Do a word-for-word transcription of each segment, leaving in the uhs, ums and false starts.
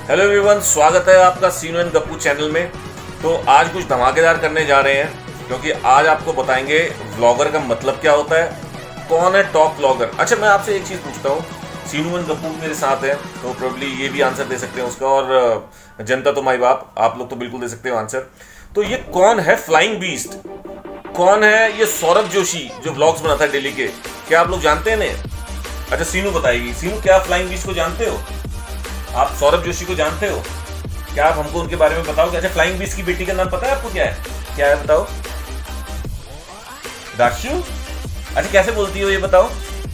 Hello everyone, स्वागत है आपका सीनू एंड गप्पू चैनल में। तो आज कुछ धमाकेदार करने जा रहे हैं क्योंकि आज आपको बताएंगे व्लॉगर का मतलब क्या होता है, कौन है टॉप व्लॉगर। अच्छा, मैं आपसे एक चीज़ पूछता हूँ, सीनू एंड गप्पू मेरे साथ है तो प्रोबेबली ये भी आंसर दे सकते हैं उसका, और जनता तो माई बाप, आप लोग तो बिल्कुल दे सकते हो आंसर। तो ये कौन है फ्लाइंग बीस्ट, कौन है ये सौरभ जोशी जो व्लॉग्स बनाता है डेली के, क्या आप लोग जानते हैं इन्हें? अच्छा, सीनू बताएगी। सीनू, क्या आप फ्लाइंग बीस्ट को जानते हो? आप सौरभ जोशी को जानते हो? क्या आप हमको उनके बारे में बताओगे? अच्छा, फ्लाइंग बीस्ट की बेटी का नाम पता है आपको? क्या है, क्या है बताओ? दाशु। अच्छा, कैसे बोलती हो ये बताओ?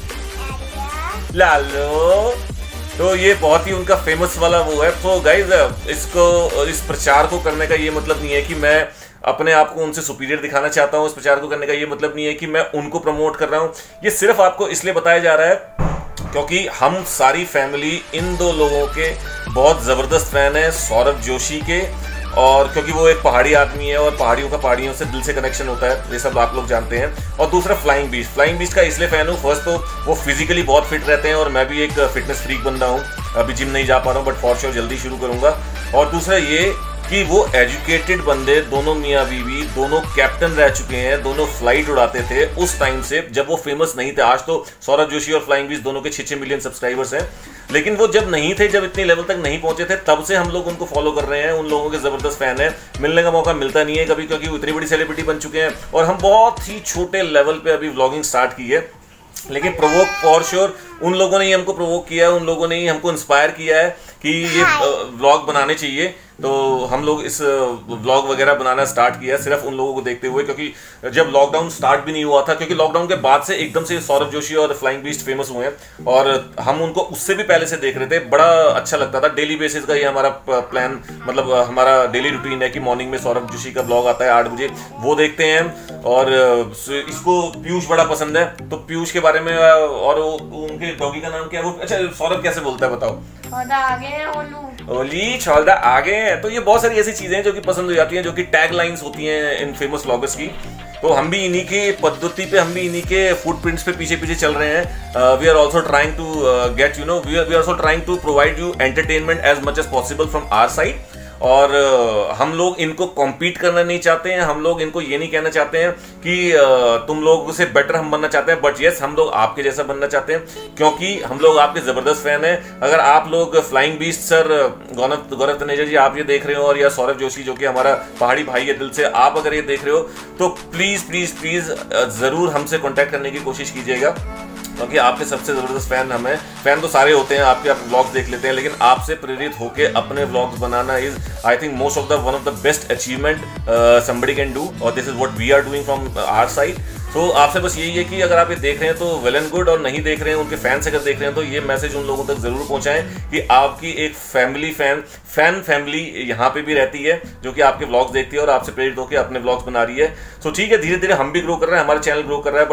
लालो। तो ये बहुत ही उनका फेमस वाला वो है। तो गाइज, इसको इस प्रचार को करने का ये मतलब नहीं है कि मैं अपने आप को उनसे सुपीरियर दिखाना चाहता हूँ। इस प्रचार को करने का ये मतलब नहीं है कि मैं उनको प्रमोट कर रहा हूँ। ये सिर्फ आपको इसलिए बताया जा रहा है क्योंकि हम सारी फैमिली इन दो लोगों के बहुत ज़बरदस्त फैन है, सौरभ जोशी के, और क्योंकि वो एक पहाड़ी आदमी है और पहाड़ियों का पहाड़ियों से दिल से कनेक्शन होता है, ये सब आप लोग जानते हैं। और दूसरा फ्लाइंग बीस्ट, फ्लाइंग बीस्ट का इसलिए फ़ैन हूँ, फर्स्ट तो वो फिजिकली बहुत फिट रहते हैं और मैं भी एक फिटनेस फ्रीक बंदा हूँ। अभी जिम नहीं जा पा रहा हूँ बट फॉर श्योर जल्दी शुरू करूँगा। और दूसरा ये कि वो एजुकेटेड बंदे, दोनों मियाँ बीवी, दोनों कैप्टन रह चुके हैं, दोनों फ्लाइट उड़ाते थे उस टाइम से जब वो फेमस नहीं थे। आज तो सौरभ जोशी और फ्लाइंग बीस्ट दोनों के छः छः मिलियन सब्सक्राइबर्स हैं, लेकिन वो जब नहीं थे, जब इतनी लेवल तक नहीं पहुंचे थे, तब से हम लोग उनको फॉलो कर रहे हैं, उन लोगों के जबरदस्त फैन है। मिलने का मौका मिलता नहीं है कभी क्योंकि वो इतनी बड़ी सेलिब्रिटी बन चुके हैं और हम बहुत ही छोटे लेवल पे अभी व्लॉगिंग स्टार्ट की है। लेकिन प्रोवोक फॉर श्योर उन लोगों ने ही हमको प्रोवोक किया है, उन लोगों ने ही हमको इंस्पायर किया है कि ये व्लॉग बनाने चाहिए। तो हम लोग इस व्लॉग वगैरह बनाना स्टार्ट किया सिर्फ उन लोगों को देखते हुए, क्योंकि जब लॉकडाउन स्टार्ट भी नहीं हुआ था, क्योंकि लॉकडाउन के बाद से एकदम से सौरभ जोशी और फ्लाइंग बीस्ट फेमस हुए हैं और हम उनको उससे भी पहले से देख रहे थे। बड़ा अच्छा लगता था। डेली बेसिस का ये हमारा प्लान, मतलब हमारा डेली रूटीन है कि मॉर्निंग में सौरभ जोशी का व्लॉग आता है आठ बजे, वो देखते हैं। और इसको पीयूष बड़ा पसंद है, तो पीयूष के बारे में और उनके डॉगी का नाम क्या है वो, अच्छा सौरभ कैसे बोलता है बताओ? आगे ओलू ओली छोड़ा आगे। तो ये बहुत सारी ऐसी चीजें हैं जो कि पसंद हो जाती हैं, जो कि टैग लाइंस होती हैं इन फेमस व्लॉगर्स की। तो हम भी इन्हीं के पद्धति पे, हम भी इन्हीं के फुटप्रिंट्स पे पीछे पीछे चल रहे हैं। We are also trying to get you know we are also trying to provide you entertainment as much as possible from our side. और uh, हम लोग इनको कॉम्पीट करना नहीं चाहते हैं, हम लोग इनको ये नहीं कहना चाहते हैं कि uh, तुम लोग से बेटर हम बनना चाहते हैं, बट यस हम लोग आपके जैसा बनना चाहते हैं क्योंकि हम लोग आपके जबरदस्त फैन हैं। अगर आप लोग flying beast sir, Gaurav Gaurav Taneja ji आप ये देख रहे हो, और या सौरभ जोशी जो कि हमारा पहाड़ी भाई है दिल से, आप अगर ये देख रहे हो तो प्लीज प्लीज प्लीज जरूर हमसे कॉन्टैक्ट करने की कोशिश कीजिएगा क्योंकि आपके सबसे जबरदस्त फैन हम हैं। फैन तो सारे होते हैं, आपके आप व्लॉग्स देख लेते हैं, लेकिन आपसे प्रेरित होके अपने व्लॉग्स बनाना is I think most of the one of the best achievement somebody can do, और this is what we are doing from our side. तो आपसे बस यही है कि अगर आप ये देख रहे हैं तो वेल एंड गुड, और नहीं देख रहे हैं, उनके फैंस अगर देख रहे हैं तो ये मैसेज उन लोगों तक जरूर पहुंचाएं कि आपकी एक फैमिली फैन फैन फैमिली यहाँ पे भी रहती है जो कि आपके व्लॉग्स देखती है और आपसे प्रेरित होकर अपने व्लॉग्स बना रही है। सो ठीक है, धीरे धीरे हम भी ग्रो कर रहे हैं, हमारा चैनल ग्रो कर रहा है,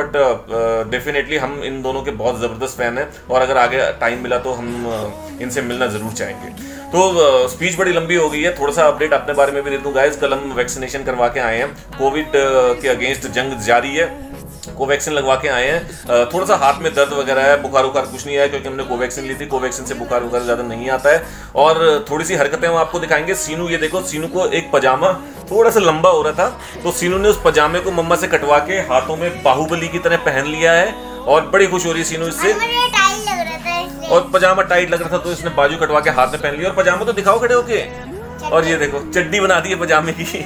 बट डेफिनेटली uh, हम इन दोनों के बहुत ज़बरदस्त फैन हैं और अगर आगे टाइम मिला तो हम uh, इनसे मिलना ज़रूर चाहेंगे। तो स्पीच uh, बड़ी लंबी हो गई है, थोड़ा सा अपडेट अपने बारे में भी दे दूँ गाइस। कल हम वैक्सीनेशन करवा के आए हैं, कोविड uh, के अगेंस्ट जंग जारी है, कोवैक्सीन लगवा के आए हैं। थोड़ा सा हाथ में दर्द वगैरह है, बुखार उखार कुछ नहीं है क्योंकि हमने कोवैक्सीन ली थी, कोवैक्सीन से बुखार वगैरह ज्यादा नहीं आता है। और थोड़ी सी हरकतें हम आपको दिखाएंगे। सीनू, ये देखो, सीनू को एक पजामा थोड़ा सा लंबा हो रहा था तो सीनू ने उस पजामे को मम्मा से कटवा के हाथों में बाहुबली की तरह पहन लिया है और बड़ी खुश हो रही है सीनू इससे। और पजामा टाइट लग रहा था तो इसने बाजू कटवा के हाथ में पहन लिया। और पजामा तो दिखाओ खड़े होके, और ये देखो चड्डी बना दी है पजामे की।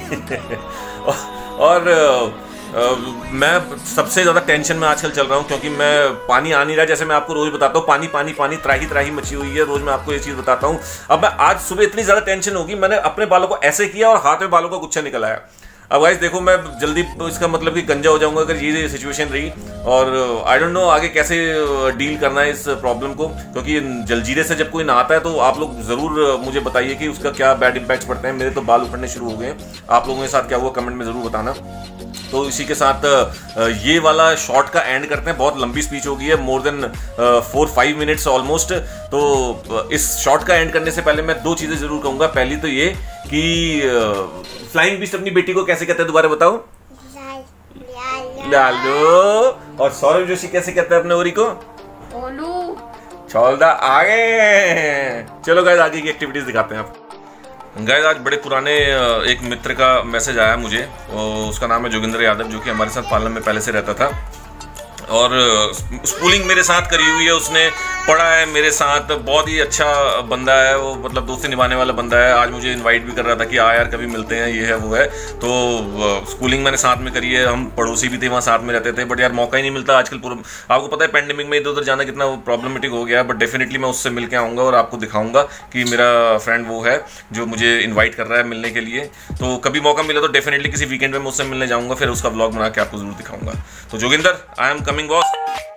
और Uh, मैं सबसे ज़्यादा टेंशन में आजकल चल रहा हूँ क्योंकि मैं पानी आ नहीं रहा, जैसे मैं आपको रोज़ बताता हूँ पानी पानी पानी त्राही त्राही मची हुई है, रोज़ मैं आपको ये चीज़ बताता हूँ। अब मैं आज सुबह इतनी ज़्यादा टेंशन होगी, मैंने अपने बालों को ऐसे किया और हाथ में बालों का गुच्छा निकल आया। अब गाइस देखो, मैं जल्दी इसका मतलब कि गंजा हो जाऊंगा अगर ये सिचुएशन रही, और आई डोंट नो आगे कैसे डील करना है इस प्रॉब्लम को, क्योंकि जलजीरे से जब कोई नहाता है तो आप लोग ज़रूर मुझे बताइए कि उसका क्या बैड इम्पैक्ट पड़ते हैं। मेरे तो बाल उखड़ने शुरू हो गए हैं, आप लोगों के साथ क्या हुआ कमेंट में ज़रूर बताना। तो इसी के साथ ये वाला शॉर्ट का एंड करते हैं, बहुत लंबी स्पीच हो गई है, more than four five minutes almost. तो इस शॉर्ट का एंड करने से पहले मैं दो चीज़ें ज़रूर कहूँगा। पहली तो ये कि फ्लाइंग बीस्ट अपनी बेटी को कैसे कहते हैं, दोबारा बताओ? लालो। और सौरभ जोशी कैसे कहता है अपने ओरी को? ओलू। चल दा आगे। चलो गाइस आगे की एक्टिविटीज दिखाते हैं आप। गाइस आज बड़े पुराने एक मित्र का मैसेज आया मुझे, उसका नाम है जोगिंदर यादव, जो कि हमारे साथ पालम में पहले से रहता था और स्कूलिंग मेरे साथ करी हुई है, उसने पढ़ा है मेरे साथ, बहुत ही अच्छा बंदा है वो, मतलब दोस्ती निभाने वाला बंदा है। आज मुझे इनवाइट भी कर रहा था कि आ यार कभी मिलते हैं, ये है वो है। तो स्कूलिंग मैंने साथ में करी है, हम पड़ोसी भी थे, वहाँ साथ में रहते थे, बट यार मौका ही नहीं मिलता आजकल। पूरा आपको पता है पेंडेमिक में इधर उधर जाना कितना प्रॉब्लमेटिक हो गया है, बट डेफिनेटली मैं उससे मिल के आऊँगा और आपको दिखाऊँगा कि मेरा फ्रेंड वो है जो मुझे इन्वाइट कर रहा है मिलने के लिए। तो कभी मौका मिला तो डेफिनेटली किसी वीकेंड में मैं उससे मिलने जाऊँगा, फिर उसका व्लॉग बना के आपको जरूर दिखाऊँगा। तो Joginder, I am coming boss.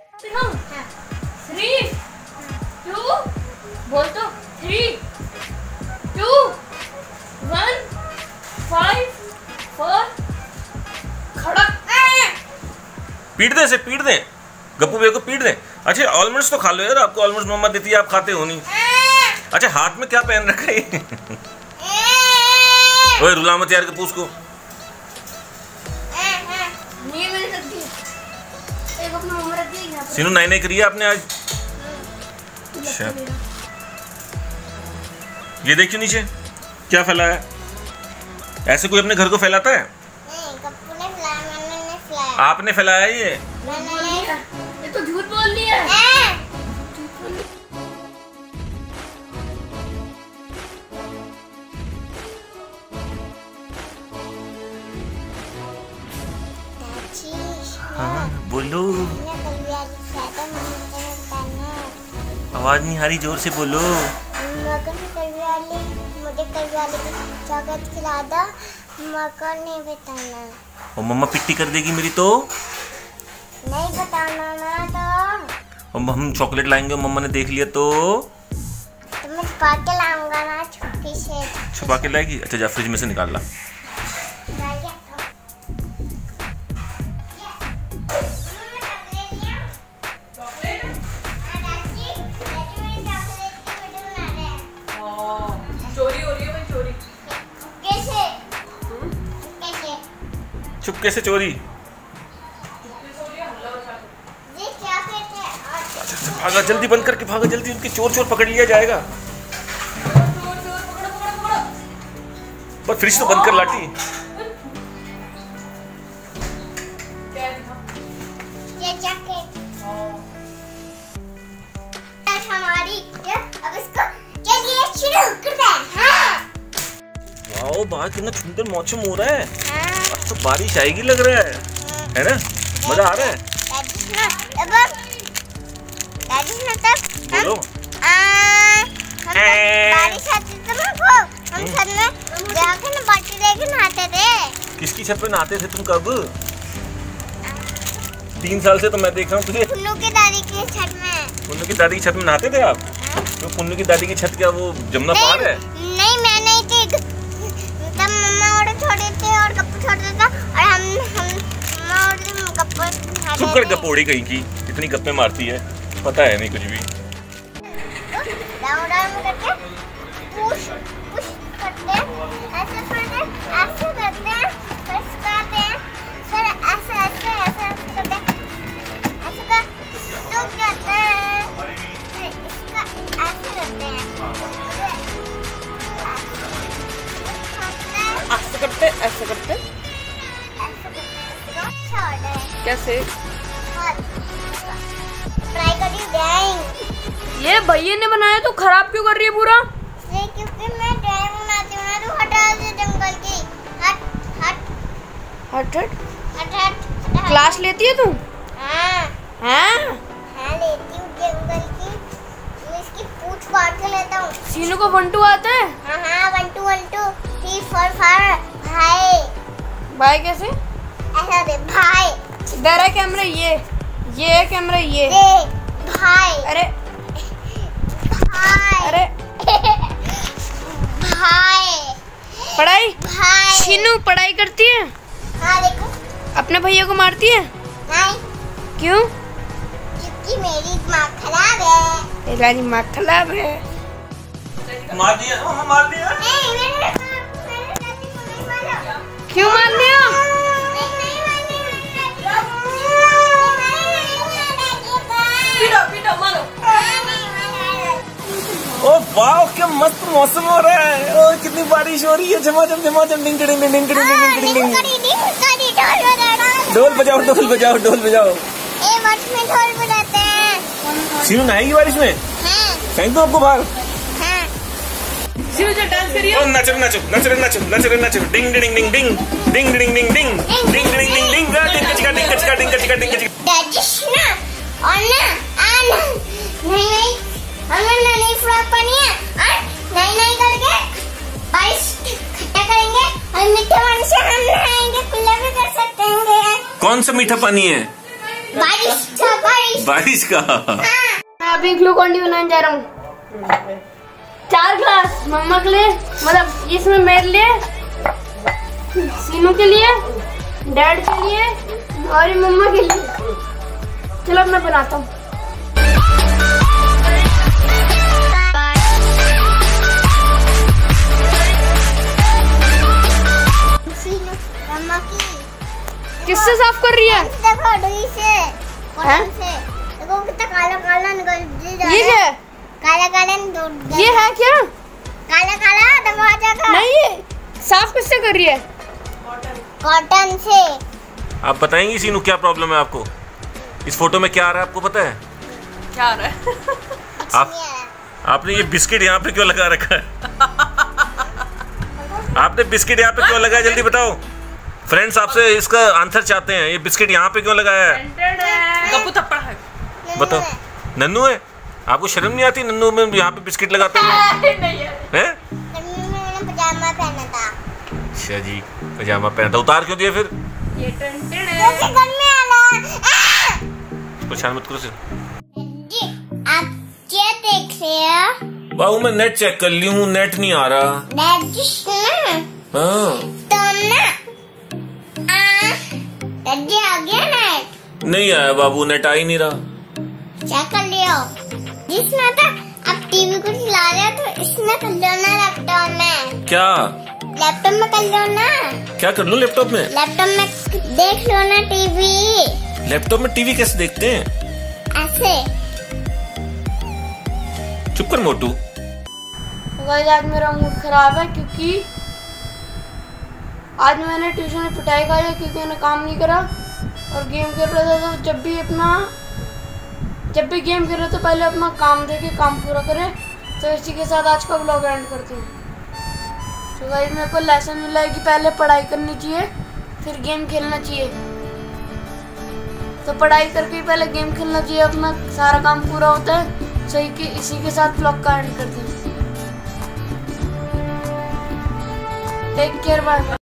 Three two बोल तो three two one five four खड़क। पीट दे से पीट दे, गप्पू भैया को पीट दे। अच्छा ऑलमंड्स तो खा लो यार, आपको ऑलमंड्स मम्मा देती है, आप खाते हो नहीं। अच्छा हाथ में क्या पहन रखा है? ओए रुला मत यार गप्पू उसको। सीनू नाई नाई करी है आपने आज। अच्छा ये देखियो नीचे क्या फैलाया है, ऐसे कोई अपने घर को फैलाता है? नहीं, गप्पू ने फैलाया, मैंने नहीं फैलाया। आपने फैलाया ये? ये तो झूठ बोल रही है। हाँ बोलो, आवाज नहीं आ रही, जोर से बोलो। मुझे चॉकलेट खिला दो, मगर नहीं बताना। और मम्मा पिट्टी कर देगी मेरी तो? नहीं बताना ना तो। और हम चॉकलेट लाएंगे मम्मा ने देख लिया तो? तो मैं छुपा के लाऊंगा ना, छुपी से। छुपा के लाएगी? अच्छा जा फ्रिज में से निकाल ला। चुपके से चोरी? भागा जल्दी, बंद करके भागा जल्दी, उनके चोर चोर पकड़ लिया जाएगा। बस फ्रिज तो बंद कर लाटी। ये जैकेट हमारी, अब इसको चलिए शुरू करते हैं। वाओ बाहर कितना सुंदर मौसम हो रहा है, अब तो बारिश आएगी लग रहा है, है ना? मजा आ रहा है। बोलो। बारिश आती तो हम छत में जाके ना बाल्टी लेके नहाते थे। किसकी छत पे नहाते थे तुम कब? तीन साल से तो मैं देख रहा हूँ तुझे। पुन्नू की दादी की छत में। पुन्नू की दादी की छत में नहाते थे आप? तो पुन्नू की दादी की छत क्या वो जमुना पार है? नहीं मैं नहीं थी, तब मम्मा और छोटे थे और गप्पू छोटा था और हम हम मम्मा और गप्पू नहाते थे। चुप कर गप्पोड़ी कहीं की, इतनी गप्पे मारती है, पता है नहीं कुछ भी। डाउन डाउन करके पुश पुश करते हैं, ऐसे करते हैं, ऐसे करते हैं, प्रेस करते हैं, फिर ऐसे ऐसे ऐसे करते हैं, ऐसे कर तो करते हैं, फिर इसका ऐसे करते हैं, ऐसे करते ऐसे करते ऐसे करते हैं, छोड़ दे। कैसे? ट्राई करिए ड्राइंग। ये भैया ने बनाया तो खराब क्यों कर रही है पूरा? नहीं क्योंकि मैं ड्राइंग बनाती हूँ ना, तो हटा दे जंगल की। हट हट हट हट हट हट। क्लास लेती है तू? हाँ हैं? हाँ लेती हूँ जंगल की, मैं इसकी पूंछ फाड़ के लेता हूँ। सीनू को वन टू आता है? हाँ हाँ one two one two three four five भाई। भाई कैसे? ऐसा दे भाई। इधर है कैमरा, ये ये है कैमरा, ये दे भाई। अरे भाई अरे भाई पढ़ाई? भाई। सीनू पढ़ाई करती है? हाँ देखो। अपने भैया को मारती है? नहीं क्यों? क्योंकि मेरी दिमाग खराब है। तेरा दिमाग खराब है। मार दिया, हाँ मार दिया। नहीं मैंने मैंने दादी को नहीं मारा। क्यों मार दिया? नहीं नहीं मैंने पीटो पीटो मारो। ओ वाह क्या मस्त मौसम हो रहा है। ओ कितनी बारिश हो रही है, झमाझम झमाझम डिंग डिंग डिंग डिंग डिंग डिंग डिंग। ढोल बजाओ ढोल बजाओ ढोल बजाओ। ए बारिश में ढोल बजाते हैं। सीनू नहाएगी बारिश में? हाँ। फेंक दो आपको बाहर। हाँ। सीनू जो डांस करिए। ओ नाचो नाचो नाचो नाचो नाचो नाचो डिंग डिंग डिंग डिंग डिंग डिंग डिंग डिंग डिंग डिंग डिंग डिंग डिंग डिंग चिका डिंग चिका डिंग चिका डिंग चिका। डजिशना और ना आना नहीं नहीं हमें नई फ्रॉक पहनी है और नई नई करके बारिश खट्टा करेंगे और मीठे पानी से हम नहाएंगे, कुल्ला भी कर सकते हैं। कौन सा मीठा पानी है? बारिश का बारिश बारिश का। हाँ। मैं अभी ग्लूकॉन डी बनाने जा रहा हूँ। चार ग्लास मम्मा के लिए, मतलब इसमें मेरे लिए, सीनू के लिए, डैड के लिए और ये मम्मा के लिए। चलो मैं बनाता हूँ। मम्मा की किससे साफ कर रही है? देखो डोरी से, कॉटन से। देखो कितना काला काला निकल जा रहा है। ये क्या है? काला काला निकल। ये है क्या? काला काला दरवाजा का। नहीं, ये साफ किससे कर रही है? कॉटन से। आप बताएंगी सीनू क्या प्रॉब्लम है आपको? इस फोटो में क्या आ रहा है आपको पता है? क्या आ रहा है? आप आपने ये बिस्किट यहाँ पे क्यों लगा रखा है? आपने बिस्किट यहाँ पे क्यों लगाया, जल्दी बताओ। फ्रेंड्स आपसे इसका आंसर चाहते हैं, ये बिस्किट यहाँ पे क्यों लगाया है? गप्पू थप्पड़ है। बताओ। नन्नू है? आपको शर्म नहीं आती नन्नू में यहाँ पे बिस्किट लगाते हुए? हैं? पजामा पहना था। अच्छा जी, पजामा पहना था, उतार क्यों दिया फिर? ये टन टन जैसे घर में आना। परेशान मत करो सिर्फ। जी आप क्या देख रहे हो? बाबू मैं नेट चेक कर ली हूँ, नेट नहीं आ रहा। डैडी सुना। हाँ। तो ना आ डैडी आ गया नेट। नहीं आया बाबू, नेट आ ही नहीं रहा। चेक कर लियो। जिसमें था आप टीवी को चला रहे हो तो इसमें कर लो ना लैपटॉप में। क्या? लैपटॉप में कर लो ना। क्या कर लूं लैपटॉप में? लैपटॉप में देख लो ना टीवी। लैपटॉप में टीवी कैसे देखते हैं? ऐसे। चुप कर मोटू। गाइस आज मेरा मूड खराब है क्योंकि आज मैंने ट्यूशन में पिटाई खाई है क्योंकि मैंने काम नहीं करा और गेम खेल रहा था। तो जब भी अपना जब भी गेम खेल रहे तो पहले अपना काम देके काम पूरा करें। तो इसी के साथ आज का व्लॉग एंड करते हैं। तो गाइस मेरे को लेसन मिला है कि पहले पढ़ाई करनी चाहिए फिर गेम खेलना चाहिए। तो पढ़ाई करके ही पहले गेम खेलना चाहिए, अपना सारा काम पूरा होता है। सही के इसी के साथ व्लॉग का एंड करते हैं। Take care, bye.